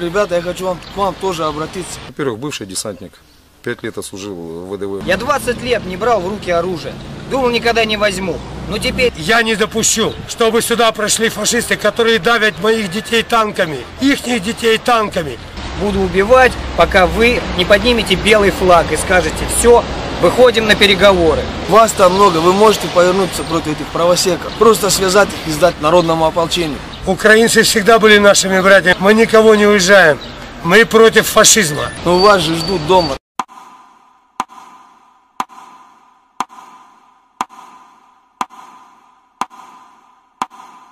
Ребята, я хочу к вам тоже обратиться. Во-первых, бывший десантник. 5 лет отслужил в ВДВ. Я 20 лет не брал в руки оружие. Думал, никогда не возьму. Но теперь... Я не допущу, чтобы сюда прошли фашисты, которые давят моих детей танками. Ихних детей танками. Буду убивать, пока вы не поднимете белый флаг и скажете: все, выходим на переговоры. Вас там много, вы можете повернуться против этих правосеков. Просто связать их и сдать народному ополчению. Украинцы всегда были нашими братьями. Мы никого не уезжаем. Мы против фашизма. Но вас же ждут дома.